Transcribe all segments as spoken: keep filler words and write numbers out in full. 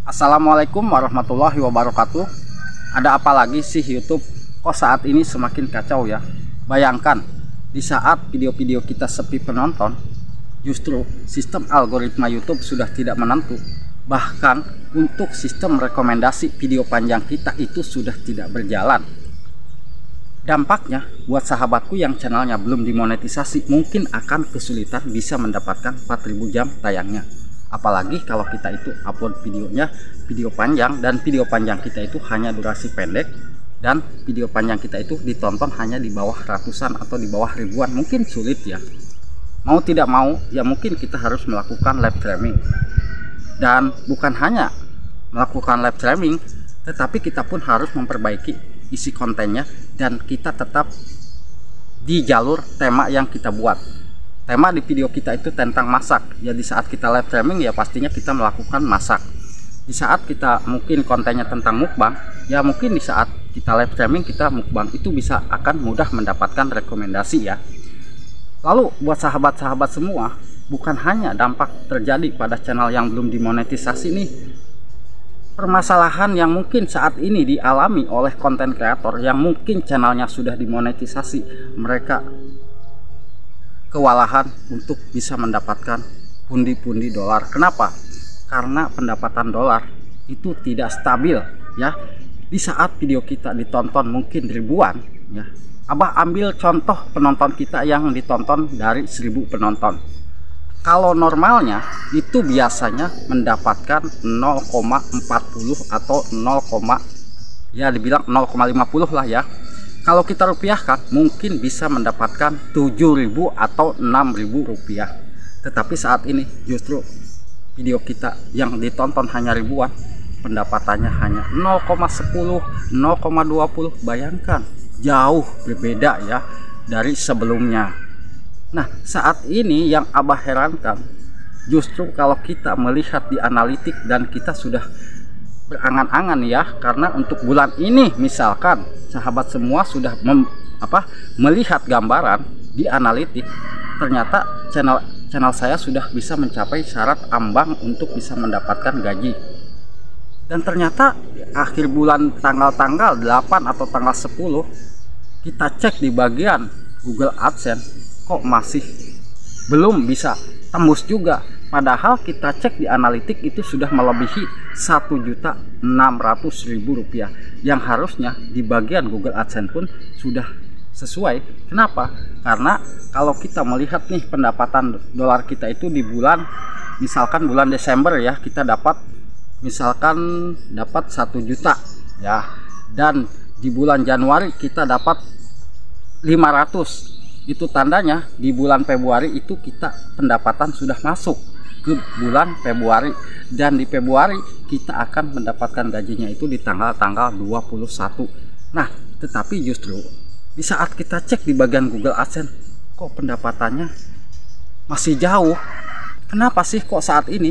Assalamualaikum warahmatullahi wabarakatuh. Ada apa lagi sih YouTube? Kok saat ini semakin kacau ya? Bayangkan, di saat video-video kita sepi penonton, justru sistem algoritma YouTube sudah tidak menentu. Bahkan untuk sistem rekomendasi video panjang kita itu sudah tidak berjalan. Dampaknya buat sahabatku yang channelnya belum dimonetisasi mungkin akan kesulitan bisa mendapatkan empat ribu jam tayangnya. Apalagi kalau kita itu upload videonya video panjang, dan video panjang kita itu hanya durasi pendek, dan video panjang kita itu ditonton hanya di bawah ratusan atau di bawah ribuan. Mungkin sulit ya, mau tidak mau ya mungkin kita harus melakukan live streaming. Dan bukan hanya melakukan live streaming, tetapi kita pun harus memperbaiki isi kontennya, dan kita tetap di jalur tema yang kita buat. Tema di video kita itu tentang masak. Ya, di saat kita live streaming ya pastinya kita melakukan masak. Di saat kita mungkin kontennya tentang mukbang, ya mungkin di saat kita live streaming kita mukbang itu bisa akan mudah mendapatkan rekomendasi ya. Lalu buat sahabat-sahabat semua, bukan hanya dampak terjadi pada channel yang belum dimonetisasi nih. Permasalahan yang mungkin saat ini dialami oleh konten kreator yang mungkin channelnya sudah dimonetisasi, mereka kewalahan untuk bisa mendapatkan pundi-pundi dolar. Kenapa? Karena pendapatan dolar itu tidak stabil ya. Di saat video kita ditonton mungkin ribuan ya. Abah ambil contoh penonton kita yang ditonton dari seribu penonton. Kalau normalnya itu biasanya mendapatkan nol koma empat puluh atau nol, ya dibilang nol koma lima puluh lah ya. Kalau kita rupiahkan mungkin bisa mendapatkan tujuh ribu atau enam ribu rupiah. Tetapi saat ini justru video kita yang ditonton hanya ribuan, pendapatannya hanya nol koma sepuluh, nol koma dua puluh. Bayangkan, jauh berbeda ya dari sebelumnya. Nah, saat ini yang Abah herankan, justru kalau kita melihat di analitik dan kita sudah berangan-angan ya, karena untuk bulan ini misalkan sahabat semua sudah mem, apa, melihat gambaran di analitik, ternyata channel channel saya sudah bisa mencapai syarat ambang untuk bisa mendapatkan gaji. Dan ternyata akhir bulan tanggal-tanggal delapan atau tanggal sepuluh kita cek di bagian Google AdSense, kok masih belum bisa tembus juga. Padahal kita cek di analitik itu sudah melebihi satu juta enam ratus ribu rupiah, yang harusnya di bagian Google AdSense pun sudah sesuai. Kenapa? Karena kalau kita melihat nih pendapatan dolar kita itu di bulan, misalkan bulan Desember ya, kita dapat misalkan dapat satu juta ya, dan di bulan Januari kita dapat lima ratus. Itu tandanya di bulan Februari itu kita pendapatan sudah masuk ke bulan Februari, dan di Februari kita akan mendapatkan gajinya itu di tanggal-tanggal dua puluh satu. Nah, tetapi justru di saat kita cek di bagian Google AdSense, kok pendapatannya masih jauh. Kenapa sih kok saat ini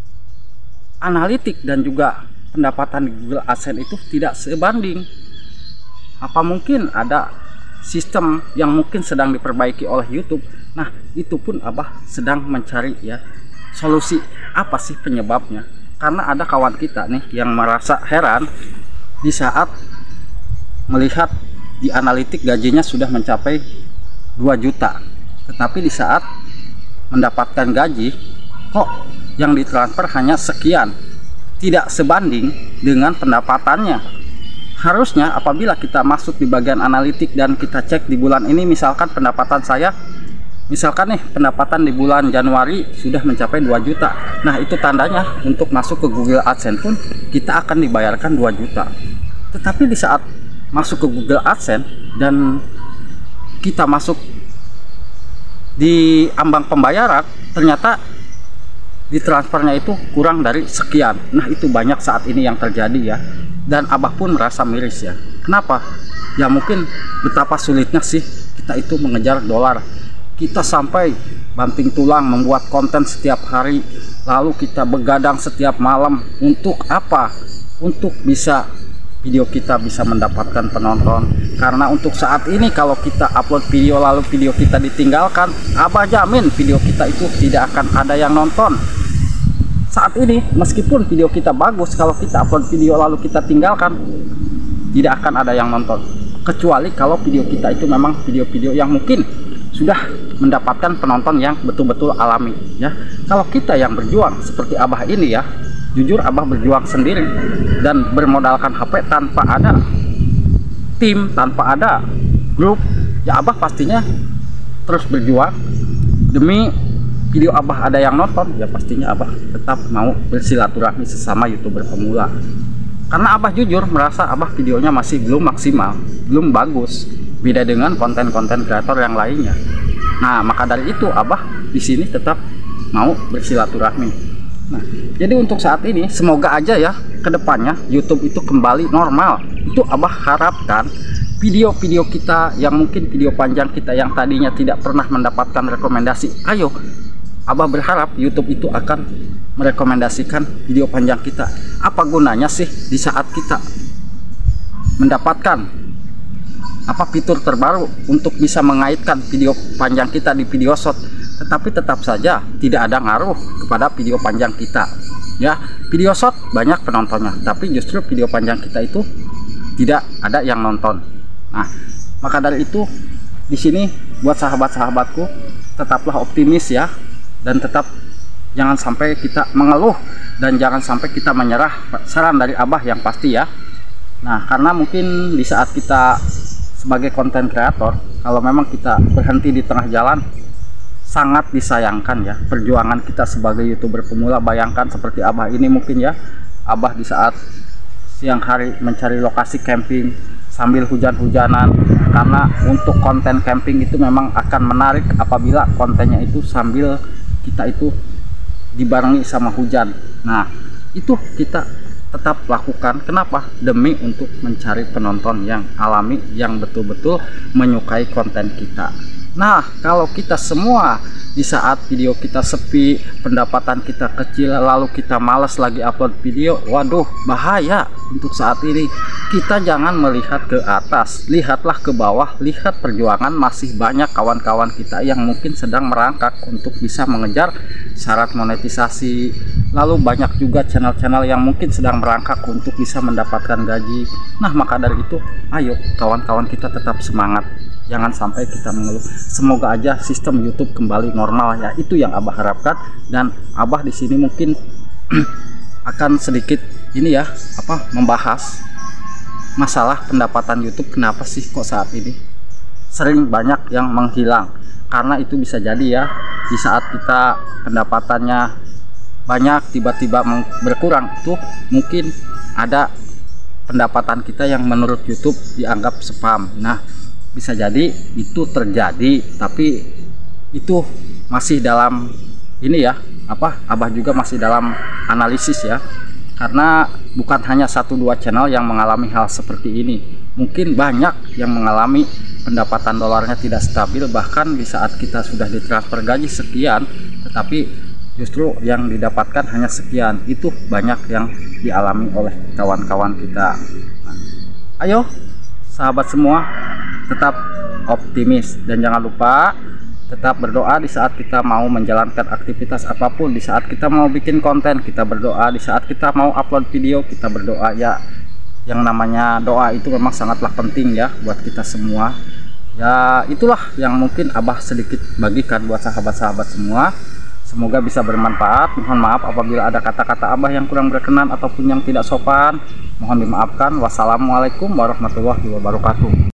analitik dan juga pendapatan di Google AdSense itu tidak sebanding? Apa mungkin ada sistem yang mungkin sedang diperbaiki oleh YouTube? Nah, itu pun Abah sedang mencari ya solusi, apa sih penyebabnya. Karena ada kawan kita nih yang merasa heran di saat melihat di analitik gajinya sudah mencapai dua juta, tetapi di saat mendapatkan gaji kok yang ditransfer hanya sekian, tidak sebanding dengan pendapatannya. Harusnya apabila kita masuk di bagian analitik dan kita cek di bulan ini, misalkan pendapatan saya, misalkan nih pendapatan di bulan Januari sudah mencapai dua juta. Nah, itu tandanya untuk masuk ke Google AdSense pun kita akan dibayarkan dua juta. Tetapi di saat masuk ke Google AdSense dan kita masuk di ambang pembayaran, ternyata di transfernya itu kurang dari sekian. Nah, itu banyak saat ini yang terjadi ya. Dan Abah pun merasa miris ya. Kenapa? Ya mungkin betapa sulitnya sih kita itu mengejar dolar. Kita sampai banting tulang membuat konten setiap hari, lalu kita begadang setiap malam untuk apa? Untuk bisa video kita bisa mendapatkan penonton. Karena untuk saat ini kalau kita upload video lalu video kita ditinggalkan, Abah jamin video kita itu tidak akan ada yang nonton. saat ini meskipun video kita bagus, kalau kita upload video lalu kita tinggalkan, tidak akan ada yang nonton, kecuali kalau video kita itu memang video-video yang mungkin sudah mendapatkan penonton yang betul-betul alami ya. Kalau kita yang berjuang seperti Abah ini ya, jujur Abah berjuang sendiri dan bermodalkan H P tanpa ada tim, tanpa ada grup ya, Abah pastinya terus berjuang demi video Abah ada yang nonton ya. Pastinya Abah tetap mau bersilaturahmi sesama YouTuber pemula, karena Abah jujur merasa Abah videonya masih belum maksimal, belum bagus, beda dengan konten-konten kreator yang lainnya. Nah, maka dari itu Abah di sini tetap mau bersilaturahmi. Nah, jadi untuk saat ini semoga aja ya kedepannya YouTube itu kembali normal. Itu Abah harapkan video-video kita yang mungkin video panjang kita yang tadinya tidak pernah mendapatkan rekomendasi, ayo Abah berharap YouTube itu akan merekomendasikan video panjang kita. Apa gunanya sih di saat kita mendapatkan apa fitur terbaru untuk bisa mengaitkan video panjang kita di video short, tetapi tetap saja tidak ada ngaruh kepada video panjang kita ya. Video short banyak penontonnya, tapi justru video panjang kita itu tidak ada yang nonton. Nah, maka dari itu di sini buat sahabat-sahabatku, tetaplah optimis ya, dan tetap jangan sampai kita mengeluh dan jangan sampai kita menyerah. Saran dari Abah yang pasti ya. Nah, karena mungkin di saat kita sebagai konten kreator, kalau memang kita berhenti di tengah jalan, sangat disayangkan ya perjuangan kita sebagai YouTuber pemula. Bayangkan seperti Abah ini mungkin ya, Abah di saat siang hari mencari lokasi camping sambil hujan-hujanan, karena untuk konten camping itu memang akan menarik apabila kontennya itu sambil kita itu dibarengi sama hujan. Nah, itu kita tetap lakukan. Kenapa? Demi untuk mencari penonton yang alami, yang betul-betul menyukai konten kita. Nah, kalau kita semua di saat video kita sepi, pendapatan kita kecil, lalu kita males lagi upload video, waduh bahaya. Untuk saat ini kita jangan melihat ke atas, lihatlah ke bawah. Lihat perjuangan masih banyak kawan-kawan kita yang mungkin sedang merangkak untuk bisa mengejar syarat monetisasi. Lalu banyak juga channel-channel yang mungkin sedang merangkak untuk bisa mendapatkan gaji. Nah, maka dari itu ayo kawan-kawan kita tetap semangat, jangan sampai kita mengeluh. Semoga aja sistem YouTube kembali normal ya, itu yang Abah harapkan. Dan Abah di sini mungkin akan sedikit ini ya, apa membahas masalah pendapatan YouTube. Kenapa sih kok saat ini sering banyak yang menghilang? Karena itu bisa jadi ya, di saat kita pendapatannya banyak tiba-tiba berkurang, itu mungkin ada pendapatan kita yang menurut YouTube dianggap spam. Nah, bisa jadi itu terjadi, tapi itu masih dalam ini ya, apa Abah juga masih dalam analisis ya, karena bukan hanya satu dua channel yang mengalami hal seperti ini. Mungkin banyak yang mengalami pendapatan dolarnya tidak stabil, bahkan di saat kita sudah ditransfer gaji sekian tetapi justru yang didapatkan hanya sekian. Itu banyak yang dialami oleh kawan-kawan kita. Nah, ayo sahabat semua tetap optimis dan jangan lupa tetap berdoa di saat kita mau menjalankan aktivitas apapun. Di saat kita mau bikin konten kita berdoa, di saat kita mau upload video kita berdoa ya. Yang namanya doa itu memang sangatlah penting ya buat kita semua ya. Itulah yang mungkin Abah sedikit bagikan buat sahabat-sahabat semua. Semoga bisa bermanfaat. Mohon maaf apabila ada kata-kata Abah yang kurang berkenan ataupun yang tidak sopan, mohon dimaafkan. Wassalamualaikum warahmatullahi wabarakatuh.